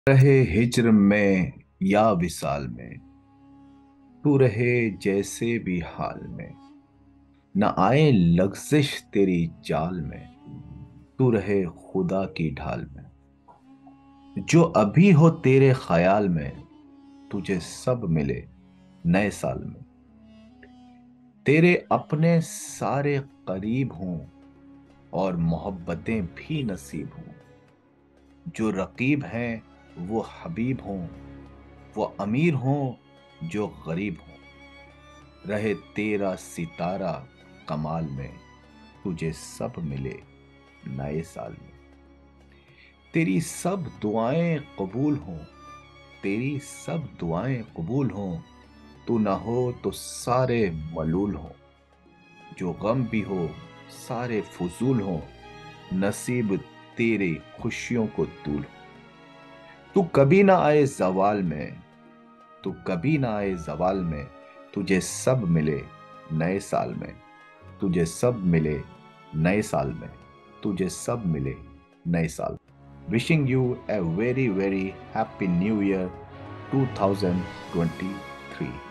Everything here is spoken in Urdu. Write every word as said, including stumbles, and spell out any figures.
رہے ہجر میں یا وصال میں، تو رہے جیسے بھی حال میں، نہ آئے لغزش تیری چال میں، تو رہے خدا کی ڈھال میں، جو ابھی ہو تیرے خیال میں، تجھے سب ملے نئے سال میں، تیرے اپنے سارے قریب ہوں اور محبتیں بھی نصیب ہوں، جو رقیب ہیں وہ حبیب ہوں، وہ امیر ہوں جو غریب ہوں، رہے تیرا ستارہ کمال میں، تجھے سب ملے نئے سال میں، تیری سب دعائیں قبول ہوں، تیری سب دعائیں قبول ہوں، تو نہ ہو تو سارے ملول ہوں، جو غم بھی ہو سارے فضول ہوں، نصیب تیرے خوشیوں کو طول ہو، تو کبھی نہ آئے زوال میں، تو کبھی نہ آئے زوال میں، تجھے سب ملے نئے سال میں، تجھے سب ملے نئے سال میں، تجھے سب ملے نئے سال میں۔ Wishing you a very very happy new year two thousand twenty-three.